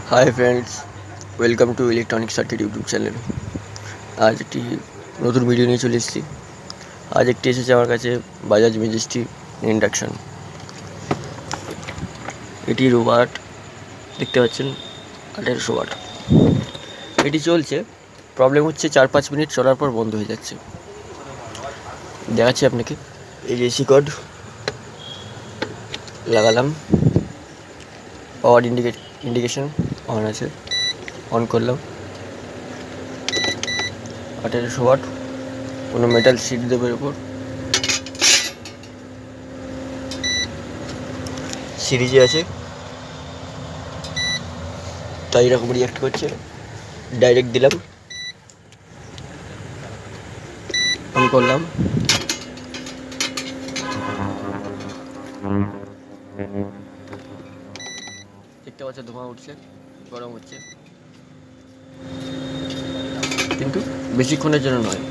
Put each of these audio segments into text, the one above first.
High friends, welcome to electronic circuit YouTube channel. আজ একটি নতুন ভিডিও নিয়ে চলে এসেছি। আজ একটি এসেছে আমার কাছে বাজাজ ম্যাজেস্টিক ইন্ডাকশান। এটি ওয়াট দেখতে পাচ্ছেন 1800 ওয়াট। এটি চলছে, প্রবলেম হচ্ছে 4-5 মিনিট চলার পর বন্ধ হয়ে যাচ্ছে। দেখাচ্ছি আপনাকে। এই যে এসি কোড লাগালাম, পাওয়ার ইন্ডিকেশন অন আছে, অন করলাম। 1800 ওয়াট, কোনো মেটাল শিট দেবে উপর, সিরিজে আছে তাই এরকম রিয়াক্ট করছে। ডাইরেক্ট দিলাম, অন করলাম, দেখতে পাচ্ছে ধোঁয়া উঠছে, গরম হচ্ছে, কিন্তু বেশিক্ষণের জন্য নয়।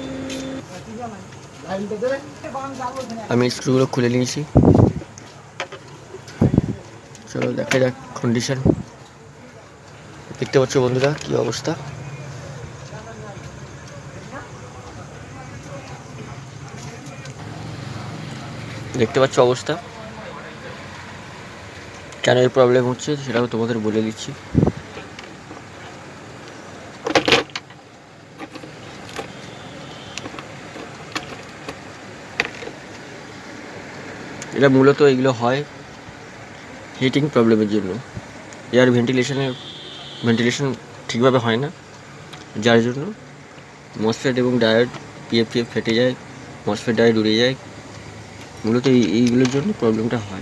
আমি স্ক্রুগুলো খুলে নিয়েছি, চলো দেখা যাক কন্ডিশন। দেখতে পাচ্ছ বন্ধুরা কি অবস্থা। দেখতে পাচ্ছ অবস্থা, কেন এই প্রবলেম হচ্ছে সেটাও তোমাদের বলে দিচ্ছি। এটা মূলত এগুলো হয় হিটিং প্রবলেমের জন্য। এয়ার ভেন্টিলেশন ঠিকভাবে হয় না, যার জন্য মসফেট এবং ডায়োড পিএফ ফেটে যায়, মসফেট ডায়োড উড়ে যায়। মূলত এইগুলোর জন্য প্রবলেমটা হয়।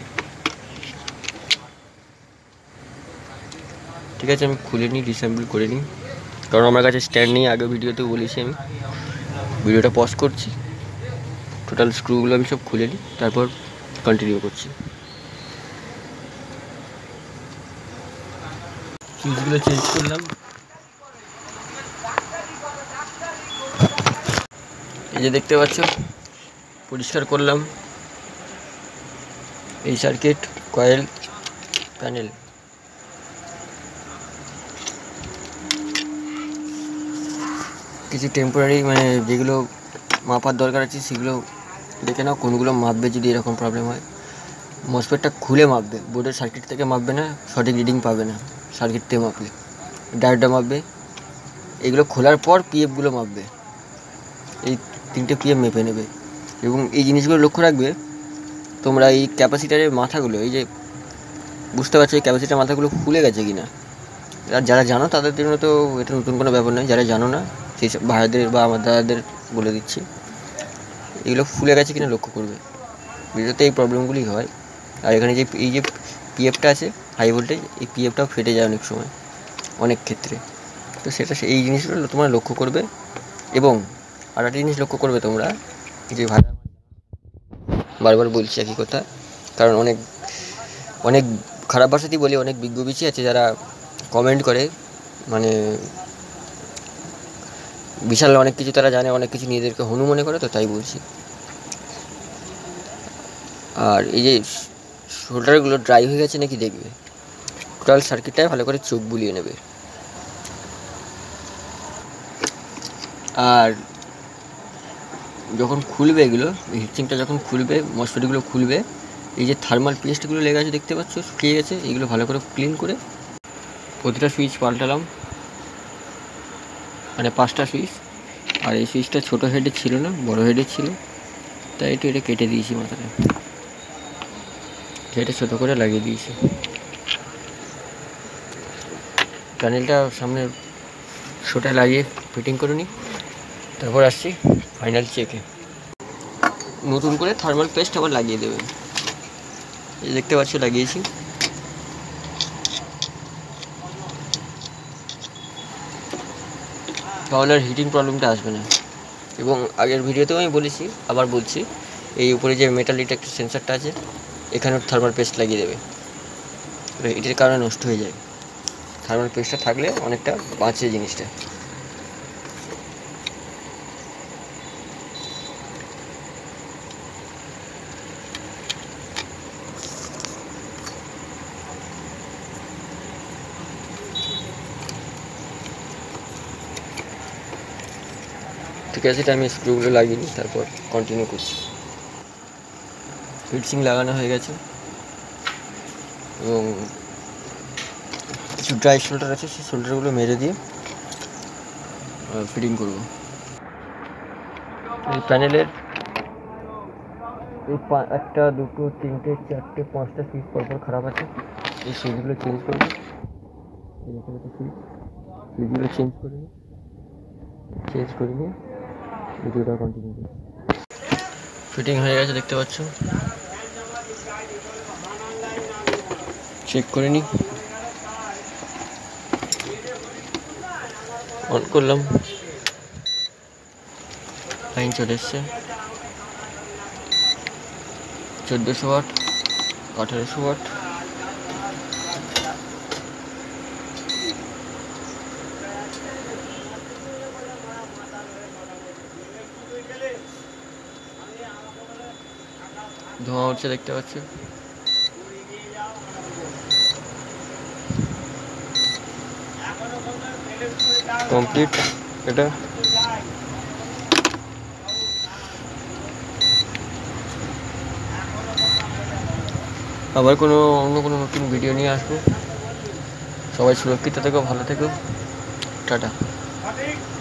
ঠিক আছে, আমি খুলে নিই, ডিসঅ্যাম্বল করে নিই, কারণ আমার কাছে স্ট্যান্ড নেই। আগের ভিডিওতেও বলেছি, আমি ভিডিওটা পজ করছি, টোটাল স্ক্রুগুলো আমি সব খুলে নিই, তারপর কন্টিনিউ করছি। সুইচগুলো চেঞ্জ করলাম, এই যে দেখতে পাচ্ছ, পরিষ্কার করলাম। এই সার্কিট, কয়েল, প্যানেল, কিছু টেম্পোরারি যেগুলো মাপার দরকার আছে সেগুলো দেখে নাও, কোনগুলো মাপবে যদি এরকম প্রবলেম হয়। মসফেটটা খুলে মাপবে, বোর্ডের সার্কিট থেকে মাপবে না, সঠিক রিডিং পাবে না। সার্কিট থেকে মাপলে ডায়োডটা মাপবে, এগুলো খোলার পর পিএফগুলো মাপবে। এই 3টে পিএফ মেপে নেবে। এবং এই জিনিসগুলো লক্ষ্য রাখবে তোমরা, এই ক্যাপাসিটারের মাথাগুলো, এই যে বুঝতে পারছো এই ক্যাপাসিটার মাথাগুলো খুলে গেছে কি না। আর যারা জানো তাদের জন্য তো এটা নতুন কোনো ব্যাপার নয়, যারা জানো না সেই সব ভাইদের বা আমার দাদাদের বলে দিচ্ছি, এগুলো ফুলে গেছে কিনা লক্ষ্য করবে। ভিডিওতে এই প্রবলেমগুলি হয়। আর এখানে এই যে পিএফটা আছে হাই ভোল্টেজ, এই পিএফটাও ফেটে যায় অনেক সময়, অনেক ক্ষেত্রে। তো এই জিনিসগুলো তোমরা লক্ষ্য করবে। এবং আর একটা জিনিস লক্ষ্য করবে তোমরা, যে ভাই বারবার বলছি একই কথা, কারণ অনেক অনেক খারাপ ভাষাতেই বলি, অনেক বিজ্ঞ আছে যারা কমেন্ট করে, বিশাল অনেক কিছু তারা জানে, অনেক কিছু নিজেদেরকে হনু মনে করে, তো তাই বলছি। আর এই যে শোল্ডারগুলো ড্রাই হয়ে গেছে নাকি দেখবে, টোটাল সার্কিটটাই ভালো করে চোখ বুলিয়ে নেবে। আর যখন খুলবে এগুলো, হিটসিংটা যখন খুলবে, মসফেটগুলো খুলবে, এই যে থার্মাল পেস্টগুলো লেগে আছে দেখতে পাচ্ছ, শুকিয়ে গেছে, এগুলো ভালো করে ক্লিন করে প্রতিটা সুইচ পাল্টালাম, 5টা সুইচ। আর এই সুইচটা ছোটো হেডের ছিল না, বড় হেডের ছিল, তাই এটা কেটে দিয়েছি মাথাটা, এটা ছোটো করে লাগিয়ে দিয়েছি। প্যানেলটা সামনে শোটা লাগিয়ে ফিটিং করে নিই, তারপর আসছি ফাইনাল চেকে। নতুন করে থার্মাল পেস্ট আবার লাগিয়ে দেবেন, এই দেখতে পাচ্ছ লাগিয়েছি। তাহলে আর হিটিং প্রবলেমটা আসবে না। এবং আগের ভিডিওতেও আমি বলেছি, আবার বলছি, এই উপরে যে মেটাল ডিটেক্টর সেন্সারটা আছে, এখানেও থার্মাল পেস্ট লাগিয়ে দেবে, এটার কারণে নষ্ট হয়ে যায়। থার্মাল পেস্টটা থাকলে অনেকটা বাঁচে জিনিসটা। ঠিক আছে, আমি স্ক্রুগুলো লাগিয়ে নিই, তারপর কন্টিনিউ করছি। ফিটসিং লাগানো হয়ে গেছে এবং কিছু ড্রাই শোল্ডার আছে, সেই শোল্ডারগুলো মেরে দিয়ে ফিটিং করব। এই প্যানেলের এই 1টা 2টো 3টে 4টে 5টা সুইচ পরপর খারাপ আছে, এই সুইচগুলো চেঞ্জ করব। সুইচগুলো চেঞ্জ করে নিয়ে ভিডিওটা কন্টিনিউ করব। ফিটিং হয়ে গেছে দেখতে পাচ্ছ, চেক করে নিই। অন করলাম, লাইন চলে এসছে। 1400 ওয়াট, 1800 ওয়াট, ধোঁয়া উঠছে দেখতে পাচ্ছ। কমপ্লিট এটা। আবার অন্য কোনো নতুন ভিডিও নিয়ে আসবো। সবাই সুরক্ষিত থেকো, ভালো থেকো, টাটা।